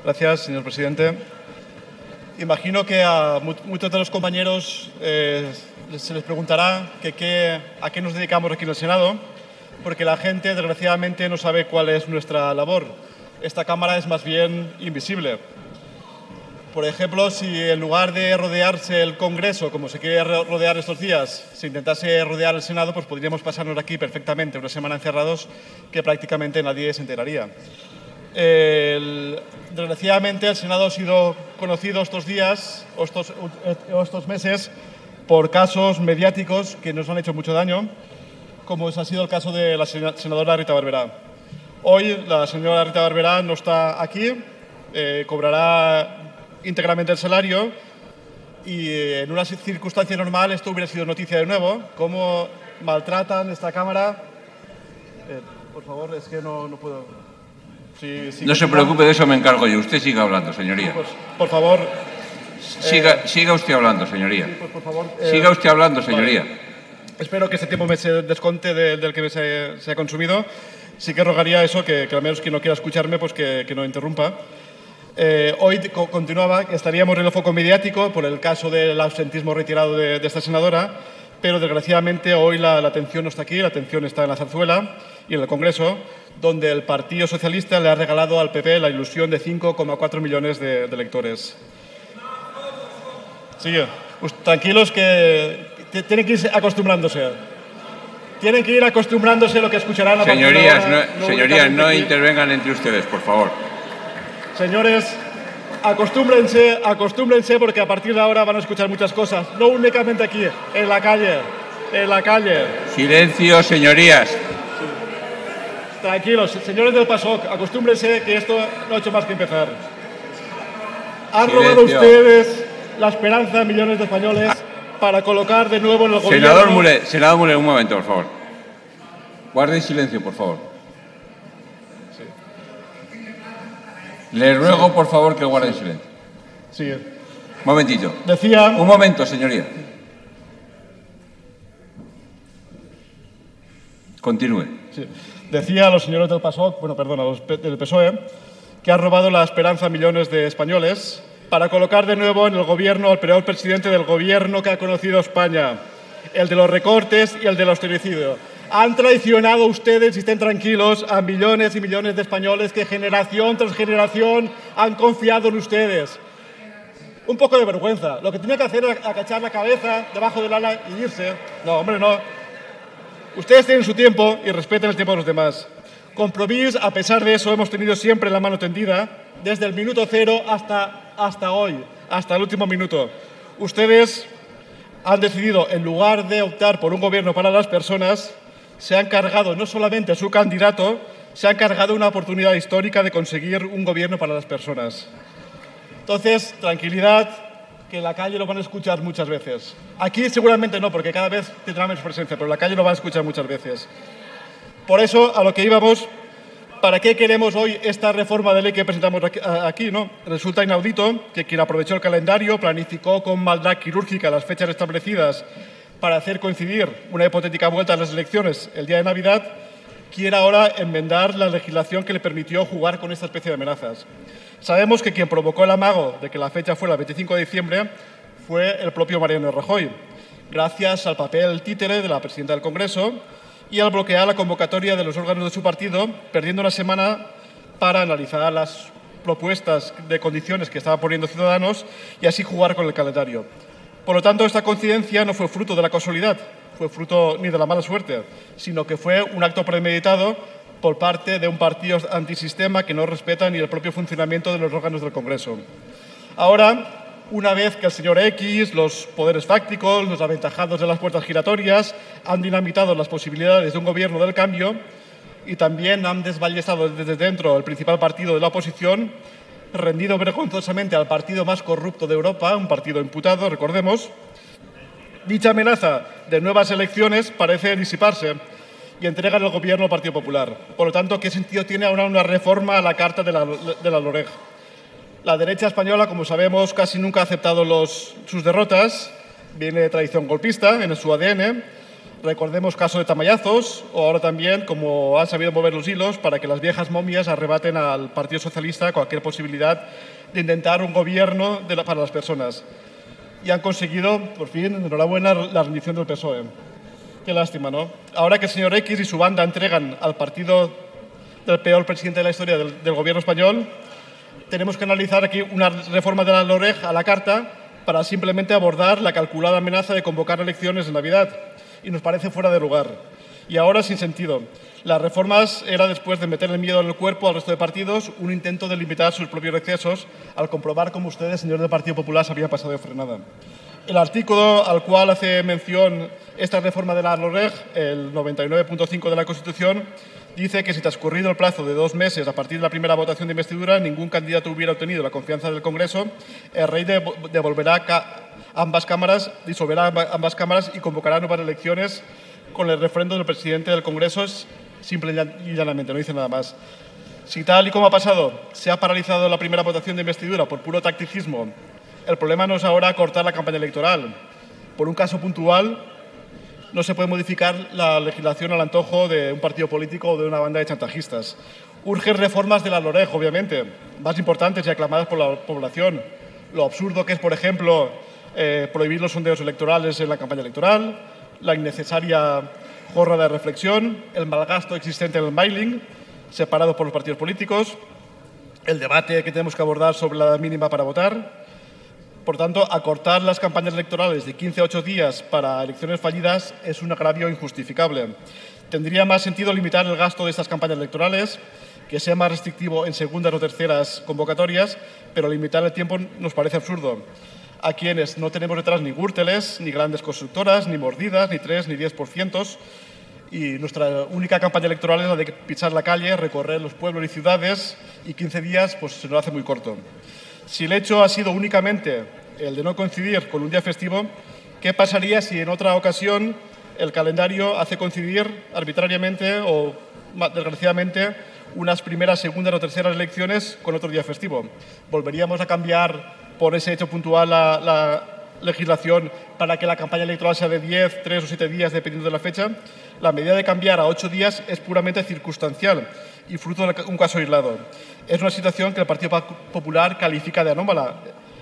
Gracias, señor presidente. Imagino que a muchos de los compañeros se les preguntará a qué nos dedicamos aquí en el Senado, porque la gente, desgraciadamente, no sabe cuál es nuestra labor. Esta Cámara es más bien invisible. Por ejemplo, si en lugar de rodearse el Congreso, como se quiere rodear estos días, se intentase rodear el Senado, pues podríamos pasarnos aquí perfectamente una semana encerrados que prácticamente nadie se enteraría. Desgraciadamente, el Senado ha sido conocido estos días, estos meses, por casos mediáticos que nos han hecho mucho daño, como ha sido el caso de la senadora Rita Barberá. Hoy la señora Rita Barberá no está aquí, cobrará íntegramente el salario y en una circunstancia normal esto hubiera sido noticia de nuevo. Cómo maltratan esta Cámara. Por favor, es que no puedo. No se preocupe, de eso me encargo yo. Usted siga hablando, señoría. Pues, por favor. Siga usted hablando, señoría. Sí, pues, por favor, siga usted hablando, señoría. Vale. Espero que ese tiempo me se desconte del que se ha consumido. Sí que rogaría eso, que al menos quien no quiera escucharme, pues que no interrumpa. Hoy continuaba, estaríamos en el foco mediático por el caso del absentismo retirado de esta senadora, pero desgraciadamente hoy la atención no está aquí, la atención está en la Zarzuela y en el Congreso, donde el Partido Socialista le ha regalado al PP la ilusión de 5,4 millones de electores. Sí, pues, tranquilos que tienen que ir acostumbrándose. Tienen que ir acostumbrándose a lo que escucharán a partir de ahora. Señorías, no intervengan entre ustedes, por favor. Señores, acostúmbrense porque a partir de ahora van a escuchar muchas cosas. No únicamente aquí, en la calle. Silencio, señorías. Sí. Tranquilos, señores del PASOK, acostúmbrense que esto no ha hecho más que empezar. Han robado ustedes la esperanza de millones de españoles para colocar de nuevo en el gobierno... Senador Mulé, un momento, por favor. Guarden silencio, por favor. Sí. Le ruego, por favor, que guarden silencio. Sí. Un momentito. Decía... Un momento, señoría. Continúe. Sí. Decía a los señores del PASOK, a los del PSOE, que han robado la esperanza a millones de españoles para colocar de nuevo en el gobierno al peor presidente del gobierno que ha conocido España, el de los recortes y el del austericidio. Han traicionado ustedes, y estén tranquilos, a millones y millones de españoles que generación tras generación han confiado en ustedes. Un poco de vergüenza. Lo que tenía que hacer era agachar la cabeza debajo del ala y irse. No, hombre, no. Ustedes tienen su tiempo y respeten el tiempo de los demás. Compromís, a pesar de eso, hemos tenido siempre la mano tendida, desde el minuto cero hasta hoy, hasta el último minuto. Ustedes han decidido, en lugar de optar por un gobierno para las personas, se han cargado no solamente a su candidato, se han cargado una oportunidad histórica de conseguir un gobierno para las personas. Entonces, tranquilidad, que en la calle lo van a escuchar muchas veces. Aquí seguramente no, porque cada vez tendrá menos presencia, pero en la calle lo van a escuchar muchas veces. Por eso, a lo que íbamos, ¿para qué queremos hoy esta reforma de ley que presentamos aquí, ¿no? Resulta inaudito que quien aprovechó el calendario, planificó con maldad quirúrgica las fechas establecidas para hacer coincidir una hipotética vuelta a las elecciones el día de Navidad, quiera ahora enmendar la legislación que le permitió jugar con esta especie de amenazas. Sabemos que quien provocó el amago de que la fecha fuera el 25 de diciembre fue el propio Mariano Rajoy, gracias al papel títere de la presidenta del Congreso y al bloquear la convocatoria de los órganos de su partido, perdiendo una semana para analizar las propuestas de condiciones que estaba poniendo Ciudadanos y así jugar con el calendario. Por lo tanto, esta coincidencia no fue fruto de la casualidad, fue fruto ni de la mala suerte, sino que fue un acto premeditado por parte de un partido antisistema que no respeta ni el propio funcionamiento de los órganos del Congreso. Ahora, una vez que el señor X, los poderes fácticos, los aventajados de las puertas giratorias han dinamitado las posibilidades de un gobierno del cambio y también han desballestado desde dentro el principal partido de la oposición, rendido vergonzosamente al partido más corrupto de Europa, un partido imputado, recordemos, dicha amenaza de nuevas elecciones parece disiparse y entregan el gobierno al Partido Popular. Por lo tanto, ¿qué sentido tiene ahora una reforma a la Carta de la LOREG? La derecha española, como sabemos, casi nunca ha aceptado sus derrotas, viene de tradición golpista en su ADN. Recordemos caso de Tamayazos o ahora también como han sabido mover los hilos para que las viejas momias arrebaten al Partido Socialista cualquier posibilidad de intentar un gobierno para las personas. Y han conseguido, por fin, enhorabuena, la rendición del PSOE. Qué lástima, ¿no? Ahora que el señor X y su banda entregan al partido del peor presidente de la historia del gobierno español, tenemos que analizar aquí una reforma de la LOREG a la carta para simplemente abordar la calculada amenaza de convocar elecciones de Navidad. Y nos parece fuera de lugar. Y ahora sin sentido. Las reformas era, después de meterle miedo en el cuerpo al resto de partidos, un intento de limitar sus propios excesos al comprobar cómo ustedes, señores del Partido Popular, se habían pasado de frenada. El artículo al cual hace mención esta reforma de la LOREG, el 99.5 de la Constitución, dice que si transcurrido el plazo de 2 meses a partir de la primera votación de investidura, ningún candidato hubiera obtenido la confianza del Congreso, el rey disolverá ambas cámaras y convocará nuevas elecciones con el refrendo del presidente del Congreso, simple y llanamente, no dice nada más. Si tal y como ha pasado, se ha paralizado la primera votación de investidura por puro tacticismo, el problema no es ahora acortar la campaña electoral. Por un caso puntual, no se puede modificar la legislación al antojo de un partido político o de una banda de chantajistas. Urgen reformas de la LOREG, obviamente, más importantes y aclamadas por la población. Lo absurdo que es, por ejemplo, prohibir los sondeos electorales en la campaña electoral, la innecesaria jornada de reflexión, el malgasto existente en el mailing, separado por los partidos políticos, el debate que tenemos que abordar sobre la edad mínima para votar. Por tanto, acortar las campañas electorales de 15 a 8 días para elecciones fallidas es un agravio injustificable. Tendría más sentido limitar el gasto de estas campañas electorales, que sea más restrictivo en segundas o terceras convocatorias, pero limitar el tiempo nos parece absurdo. A quienes no tenemos detrás ni Gürteles, ni grandes constructoras, ni mordidas, ni 3 ni 10%, y nuestra única campaña electoral es la de pisar la calle, recorrer los pueblos y ciudades, y 15 días pues, se nos hace muy corto. Si el hecho ha sido únicamente el de no coincidir con un día festivo, ¿qué pasaría si en otra ocasión el calendario hace coincidir arbitrariamente o desgraciadamente unas primeras, segundas o terceras elecciones con otro día festivo? ¿Volveríamos a cambiar por ese hecho puntual la legislación para que la campaña electoral sea de 10, 3 o 7 días dependiendo de la fecha? La medida de cambiar a 8 días es puramente circunstancial y fruto de un caso aislado. Es una situación que el Partido Popular califica de anómala,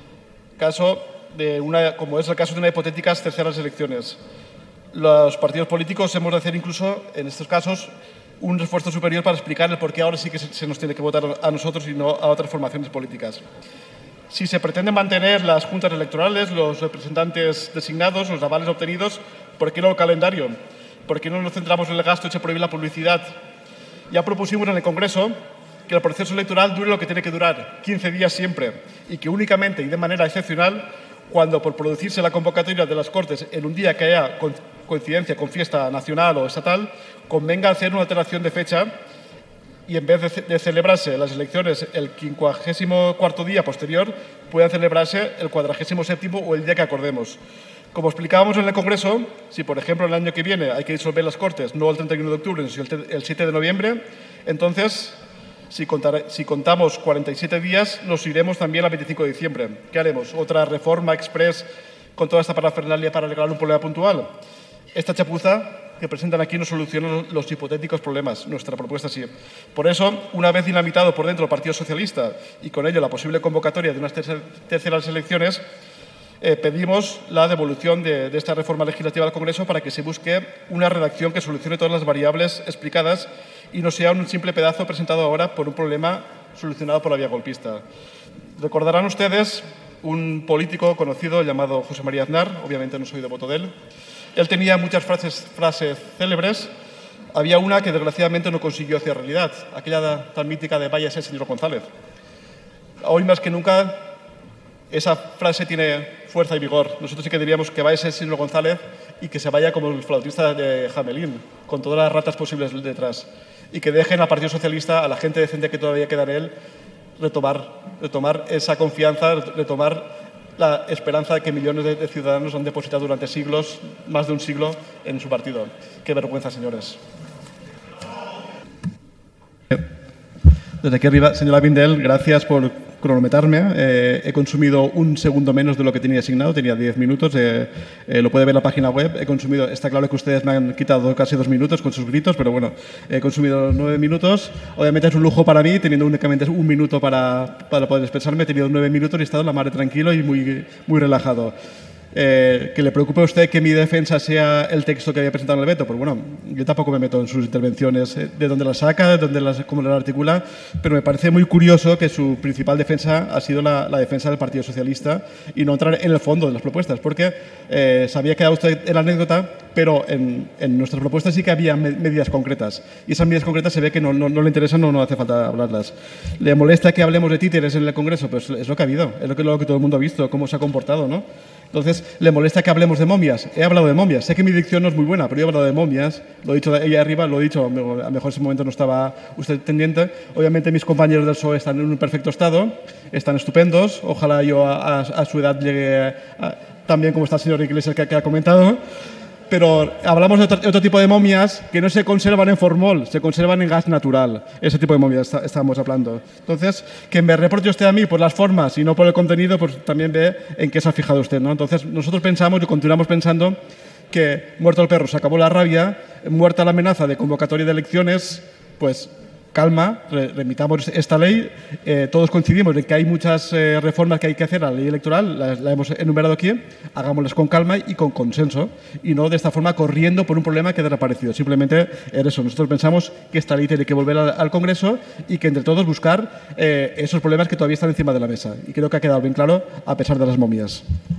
como es el caso de unas hipotéticas terceras elecciones. Los partidos políticos hemos de hacer incluso, en estos casos, un esfuerzo superior para explicar el por qué ahora sí que se nos tiene que votar a nosotros y no a otras formaciones políticas. Si se pretende mantener las juntas electorales, los representantes designados, los avales obtenidos, ¿por qué no el calendario? ¿Por qué no nos centramos en el gasto y se prohíbe la publicidad? Ya propusimos en el Congreso que el proceso electoral dure lo que tiene que durar, 15 días siempre, y que únicamente y de manera excepcional, cuando por producirse la convocatoria de las Cortes en un día que haya coincidencia con fiesta nacional o estatal, convenga hacer una alteración de fecha y en vez de celebrarse las elecciones el 54º día posterior, puedan celebrarse el 47º o el día que acordemos. Como explicábamos en el Congreso, si por ejemplo el año que viene hay que disolver las Cortes no el 31 de octubre, sino el 7 de noviembre, entonces, si contamos 47 días, nos iremos también al 25 de diciembre. ¿Qué haremos? ¿Otra reforma express con toda esta parafernalia para arreglar un problema puntual? Esta chapuza que presentan aquí no soluciona los hipotéticos problemas. Nuestra propuesta sí. Por eso, una vez dinamitado por dentro el Partido Socialista y con ello la posible convocatoria de unas terceras elecciones, pedimos la devolución de esta reforma legislativa al Congreso para que se busque una redacción que solucione todas las variables explicadas y no sea un simple pedazo presentado ahora por un problema solucionado por la vía golpista. Recordarán ustedes un político conocido llamado José María Aznar, obviamente no soy devoto de él. Él tenía muchas frases célebres. Había una que desgraciadamente no consiguió hacer realidad, aquella tan mítica de váyase, señor González. Hoy más que nunca esa frase tiene fuerza y vigor. Nosotros sí que diríamos que váyase, señor González, y que se vaya como el flautista de Hamelín, con todas las ratas posibles detrás. Y que dejen al Partido Socialista, a la gente decente que todavía queda en él, retomar esa confianza, retomar la esperanza de que millones de ciudadanos han depositado durante siglos, más de un siglo, en su partido. Qué vergüenza, señores. Desde aquí arriba, señora Bindel, gracias por cronometrarme. He consumido un segundo menos de lo que tenía asignado, tenía 10 minutos, lo puede ver en la página web. He consumido, está claro que ustedes me han quitado casi 2 minutos con sus gritos, pero bueno, he consumido 9 minutos. Obviamente es un lujo para mí, teniendo únicamente un minuto para poder expresarme. He tenido 9 minutos y he estado la mar tranquilo y muy relajado. Que le preocupe a usted que mi defensa sea el texto que había presentado en el veto, pues bueno, yo tampoco me meto en sus intervenciones, de dónde las saca, cómo las articula, pero me parece muy curioso que su principal defensa ha sido la defensa del Partido Socialista y no entrar en el fondo de las propuestas, porque se había quedado usted en la anécdota, pero en nuestras propuestas sí que había medidas concretas, y esas medidas concretas se ve que no le interesan, no hace falta hablarlas. ¿Le molesta que hablemos de títeres en el Congreso? Pues es lo que ha habido, es lo que todo el mundo ha visto, cómo se ha comportado, ¿no? Entonces, ¿le molesta que hablemos de momias? He hablado de momias. Sé que mi dicción no es muy buena, pero yo he hablado de momias. Lo he dicho ahí arriba, lo he dicho, a lo mejor en ese momento no estaba usted pendiente. Obviamente mis compañeros del PSOE están en un perfecto estado, están estupendos. Ojalá yo a su edad llegue tan bien como está el señor Iglesias que ha comentado. Pero hablamos de otro tipo de momias que no se conservan en formol, se conservan en gas natural. Ese tipo de momias estábamos hablando. Entonces, que me reproche usted a mí por las formas y no por el contenido, pues también ve en qué se ha fijado usted, ¿no? Entonces, nosotros pensamos y continuamos pensando que muerto el perro se acabó la rabia, muerta la amenaza de convocatoria de elecciones, pues calma, remitamos esta ley. Todos coincidimos en que hay muchas reformas que hay que hacer a la ley electoral, la hemos enumerado aquí, hagámoslas con calma y con consenso, y no de esta forma corriendo por un problema que ha desaparecido. Simplemente es eso. Nosotros pensamos que esta ley tiene que volver al Congreso y que entre todos buscar esos problemas que todavía están encima de la mesa. Y creo que ha quedado bien claro a pesar de las momias.